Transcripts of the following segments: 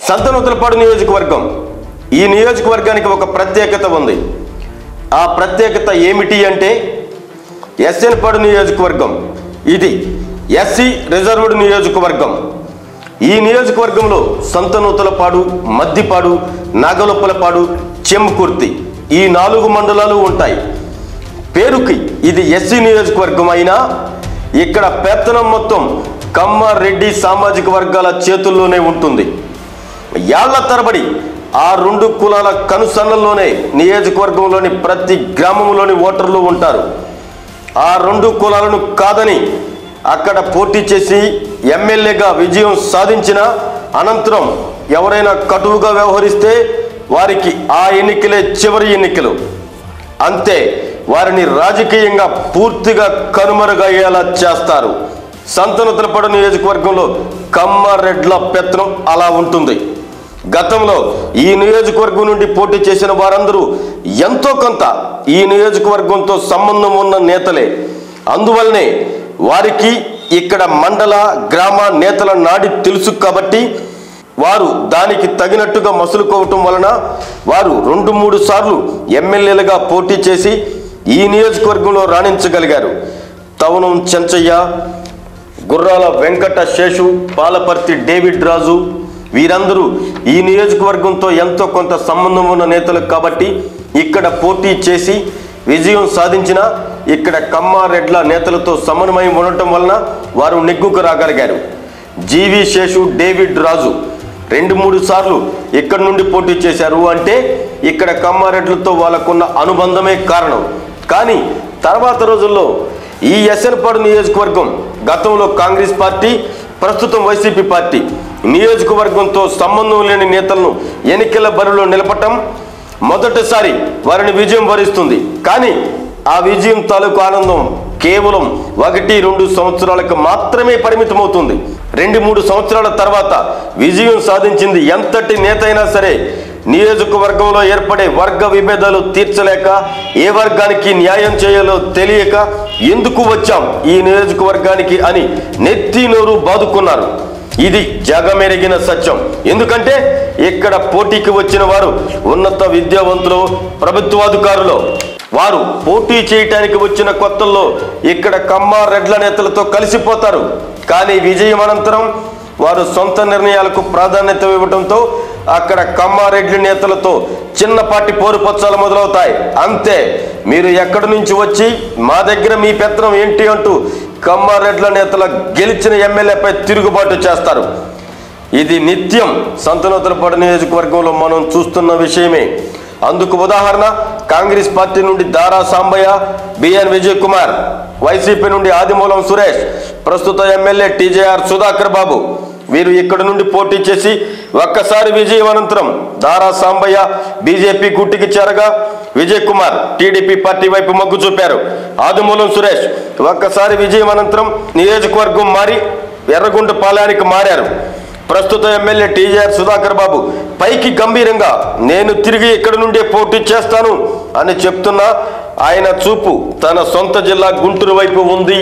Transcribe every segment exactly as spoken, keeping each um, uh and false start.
సంతనూతలపాడు నియోజకవర్గం ఈ నియోజకవర్గానికి ఒక ప్రత్యేకత ఉంది. ఆ ప్రత్యేకత ఏమిటి అంటే ఎస్ఎన్పాడు నియోజకవర్గం ఇది ఎస్సీ రిజర్వ్డ్ నియోజకవర్గం. ఈ నియోజకవర్గంలో సంతనూతలపాడు, మద్దిపాడు, నాగలోపలపాడు, చెంకుర్తి ఈ నాలుగు మండలాలు ఉంటాయి. పేరుకి ఇది ఎస్సీ నియోజకవర్గం అయినా ఇక్కడ పెత్తనం మొత్తం కమ్మ రెడ్డి సామాజిక వర్గాల చేతుల్లోనే ఉంటుంది. ఏళ్ల తరబడి ఆ రెండు కులాల కనుసన్నల్లోనే నియోజకవర్గంలోని ప్రతి గ్రామంలోని ఓటర్లు ఉంటారు. ఆ రెండు కులాలను కాదని అక్కడ పోటీ చేసి ఎమ్మెల్యేగా విజయం సాధించిన అనంతరం ఎవరైనా కటువుగా వ్యవహరిస్తే వారికి ఆ ఎన్నికలే చివరి ఎన్నికలు. అంతే, వారిని రాజకీయంగా పూర్తిగా కనుమరుగయ్యేలా చేస్తారు. సంతనూతలపాడు నియోజకవర్గంలో కమ్మారెడ్ల పెత్తనం అలా ఉంటుంది. గతంలో ఈ నియోజకవర్గం నుండి పోటీ చేసిన వారందరూ ఎంతో కొంత ఈ నియోజకవర్గంతో సంబంధం ఉన్న నేతలే. అందువల్లనే వారికి ఇక్కడ మండల గ్రామ నేతల నాడి తెలుసు కాబట్టి వారు దానికి తగినట్టుగా మసులుకోవటం వలన వారు రెండు మూడు సార్లు ఎమ్మెల్యేలుగా పోటీ చేసి ఈ నియోజకవర్గంలో రాణించగలిగారు. తవనం చెంచయ్య, గుర్రాల వెంకట శేషు, పాలపర్తి డేవిడ్ రాజు వీరందరూ ఈ నియోజకవర్గంతో ఎంతో కొంత సంబంధం ఉన్న నేతలు కాబట్టి ఇక్కడ పోటీ చేసి విజయం సాధించిన ఇక్కడ కమ్మారెడ్ల నేతలతో సమన్వయం ఉండటం వలన వారు నెగ్గుకు రాగలిగారు. జీవి శేషు, డేవిడ్ రాజు రెండు మూడు సార్లు ఇక్కడ నుండి పోటీ చేశారు అంటే ఇక్కడ కమ్మారెడ్లతో వాళ్ళకున్న అనుబంధమే కారణం. కానీ తర్వాత రోజుల్లో ఈ ఎస్ఎన్పాడు నియోజకవర్గం గతంలో కాంగ్రెస్ పార్టీ, ప్రస్తుతం వైసీపీ పార్టీ నియోజకవర్గంతో సంబంధం లేని నేతలను ఎన్నికల బరిలో నిలపటం మొదటిసారి వారిని విజయం వరిస్తుంది. కానీ ఆ విజయం తాలూకు ఆనందం కేవలం ఒకటి రెండు సంవత్సరాలకు మాత్రమే పరిమితమవుతుంది. రెండు మూడు సంవత్సరాల తర్వాత విజయం సాధించింది ఎంతటి నేత అయినా సరే నియోజకవర్గంలో ఏర్పడే వర్గ విభేదాలు తీర్చలేక, ఏ వర్గానికి న్యాయం చేయాలో తెలియక ఎందుకు వచ్చాం ఈ నియోజకవర్గానికి అని నెత్తి నోరు బాదుకున్నారు. ఇది జగమెరిగిన సత్యం. ఎందుకంటే ఇక్కడ పోటీకి వచ్చిన వారు ఉన్నత విద్యావంతులు, ప్రభుత్వాధికారులు. వారు పోటీ చేయటానికి వచ్చిన కొత్తల్లో ఇక్కడ కమ్మారెడ్ల నేతలతో కలిసిపోతారు. కానీ విజయం అనంతరం వారు సొంత నిర్ణయాలకు ప్రాధాన్యత ఇవ్వడంతో అక్కడ కమ్మారెడ్డి నేతలతో చిన్నపాటి పోరుపచ్చాలు మొదలవుతాయి. అంతే, మీరు ఎక్కడి నుంచి వచ్చి మా దగ్గర మీ పెత్తనం ఏంటి అంటూ కమ్మారెడ్ల నేతల గెలిచిన ఎమ్మెల్యేపై తిరుగుబాటు చేస్తారు. ఇది నిత్యం సంతనూతలపాడు నియోజకవర్గంలో మనం చూస్తున్న విషయమే. అందుకు ఉదాహరణ కాంగ్రెస్ పార్టీ నుండి దారా సాంబయ్య, బిఎన్ విజయ్ కుమార్, వైసీపీ నుండి ఆదిమూలం సురేష్, ప్రస్తుత ఎమ్మెల్యే టీజేఆర్ సుధాకర్ బాబు వీరు ఇక్కడ నుండి పోటీ చేసి ఒక్కసారి విజయం అనంతరం దారా సాంబయ్య బీజేపీ గుట్టికి చేరగా విజయ్ కుమార్ టీడీపీ పార్టీ వైపు మొగ్గు చూపారు. ఆదిమూలం సురేష్ ఒక్కసారి విజయం అనంతరం నియోజకవర్గం మారి ఎర్రగుంట పాలయానికి మారారు. ప్రస్తుత ఎమ్మెల్యే టీజేఆర్ సుధాకర్ బాబు పైకి గంభీరంగా నేను తిరిగి ఇక్కడ నుండే పోటీ చేస్తాను అని చెప్తున్నా ఆయన చూపు తన సొంత జిల్లా గుంటూరు వైపు ఉంది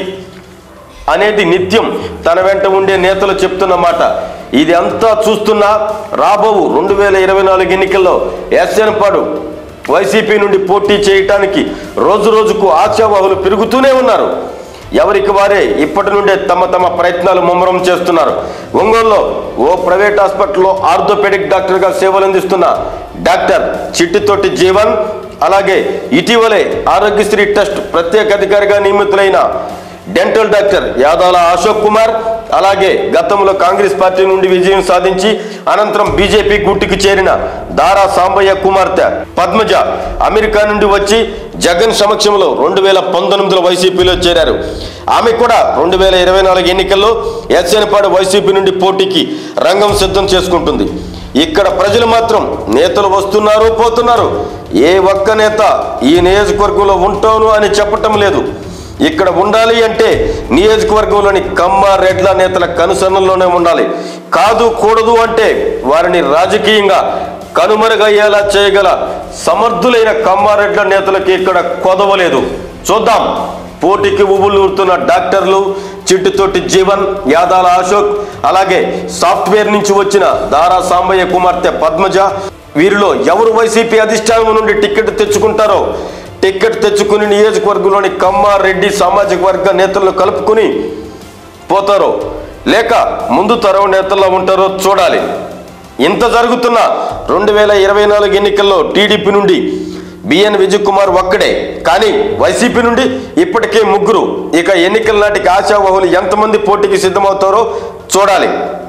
అనేది నిత్యం తన వెంట ఉండే నేతలు చెప్తున్న మాట. ఇది అంతా చూస్తున్నా రాబో రెండు వేల ఇరవై నాలుగు ఎన్నికల్లో ఎస్ఎన్పాడు వైసీపీ నుండి పోటీ చేయటానికి రోజు రోజుకు ఆశావాహులు పెరుగుతూనే ఉన్నారు. ఎవరికి వారే ఇప్పటి నుండే తమ తమ ప్రయత్నాలు ముమ్మరం చేస్తున్నారు. ఒంగోలులో ఓ ప్రైవేట్ హాస్పిటల్లో ఆర్థోపెడిక్ డాక్టర్గా సేవలు అందిస్తున్న డాక్టర్ చిట్టితోటి జీవన్, అలాగే ఇటీవలే ఆరోగ్యశ్రీ ట్రస్ట్ ప్రత్యేక అధికారిగా నియమితులైన డెంటల్ డాక్టర్ యాదాల అశోక్ కుమార్, అలాగే గతంలో కాంగ్రెస్ పార్టీ నుండి విజయం సాధించి అనంతరం బీజేపీ గుట్టికి చేరిన దారా సాంబయ్య కుమార్తె పద్మజ అమెరికా నుండి వచ్చి జగన్ సమక్షంలో రెండు వేల పంతొమ్మిదిలో వైసీపీలో చేరారు. ఆమె కూడా రెండు వేల ఇరవై నాలుగు ఎన్నికల్లో ఎస్ఎన్పాడు వైసీపీ నుండి పోటీకి రంగం సిద్ధం చేసుకుంటుంది. ఇక్కడ ప్రజలు మాత్రం నేతలు వస్తున్నారు, పోతున్నారు. ఏ ఒక్క నేత ఈ నియోజకవర్గంలో ఉంటాను అని చెప్పటం లేదు. ఇక్కడ ఉండాలి అంటే నియోజకవర్గంలోని కమ్మారెడ్ల నేతల కనుసన్నల్లోనే ఉండాలి. కాదు కూడదు అంటే వారిని రాజకీయంగా కనుమరుగయ్యేలా చేయగల సమర్థులైన కమ్మారెడ్ల నేతలకి ఇక్కడ కొదవలేదు. చూద్దాం, పోటీకి ఉబులూరుతున్న డాక్టర్లు, చిట్టుతోటి జీవన్, యాదాల అశోక్, అలాగే సాఫ్ట్వేర్ నుంచి వచ్చిన దారా సాంబయ్య కుమార్తె పద్మజ, వీరిలో ఎవరు వైసీపీ అధిష్టానం నుండి టికెట్ తెచ్చుకుంటారో, టికెట్ తెచ్చుకుని నియోజకవర్గంలోని కమ్మ రెడ్డి సామాజిక వర్గ నేతలను కలుపుకుని పోతారో లేక ముందు తరం నేతల్లో ఉంటారో చూడాలి. ఇంత జరుగుతున్న రెండు వేల ఇరవై నాలుగు ఎన్నికల్లో టీడీపీ నుండి బిఎన్ విజయ్ కుమార్ ఒక్కడే, కానీ వైసీపీ నుండి ఇప్పటికే ముగ్గురు. ఇక ఎన్నికల నాటికి ఆశావహులు ఎంతమంది పోటీకి సిద్ధమవుతారో చూడాలి.